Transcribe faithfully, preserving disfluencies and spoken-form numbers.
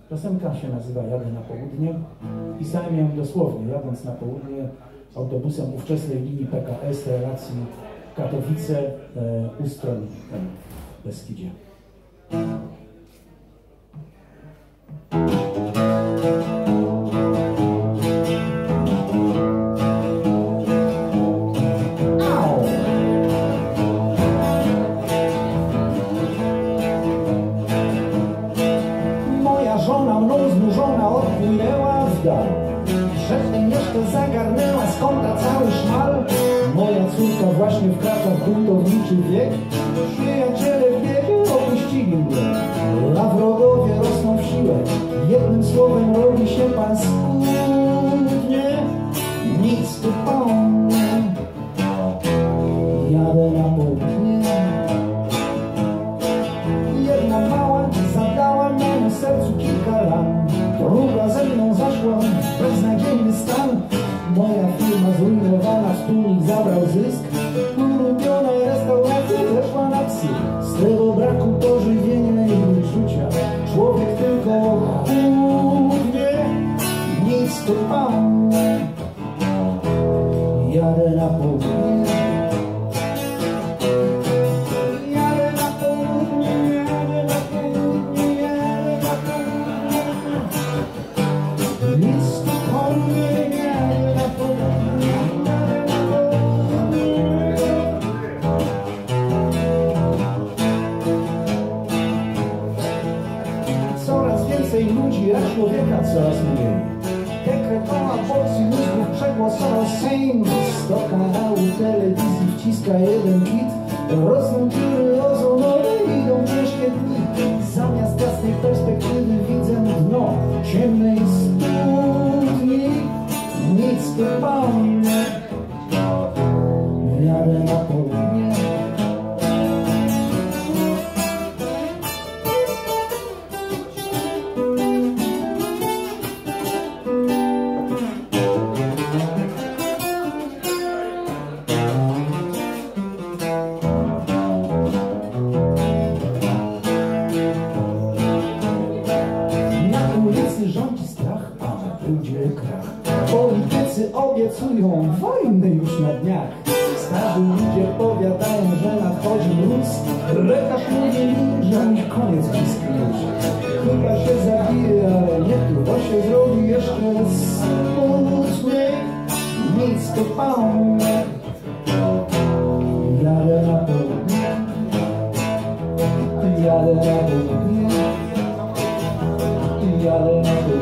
Piosenka się nazywa Jadę na południe. Pisałem ją dosłownie, jadąc na południe autobusem ówczesnej linii P K S relacji Katowice-Ustroń w Beskidzie. Szeptem jeszcze zagarnęła z kąta cały szmal. Moja córka właśnie wkracza w buntowniczy wiek. Przyjaciele w biegu opuścili mnie. A wrogowie rosną w siłę. Jednym słowem robi się paskudnie. Nic tu po mnie. Jadę na południe. Jedna mała zadała memu sercu kilka ran. Druga ze mną zaszła beznadziejny stan. Moja firma zrujnowana, wspólnik zabrał zysk. Ulubiona restauracja weszła na psy. Z tego braku pożywienia i uczucia człowiek tylko chudnie. Nic tu pan. Jadę na południe. Ludzi, a człowieka coraz mniej. Dekretowa porcji mózgów przegłosował Sejm. Sto kanałów telewizji wciska jeden kit. Rosną dziury ozonowe, idą ciężkie dni. Zamiast jasnej perspektywy widzę dno ciemnej studni. Nic tu pan. Jadę na południe. Rządzi strach, a pójdzie krach. Politycy obiecują wojny już na dniach. Starzy ludzie powiadają, że nadchodzi mróz. Lekarz mówi mi, że mój koniec bliski już. Chyba się zabije, ale nie tu, bo się zrobi jeszcze smutny. Nic tu pan. Jadę na południe. Jadę na południe. Jadę na południe.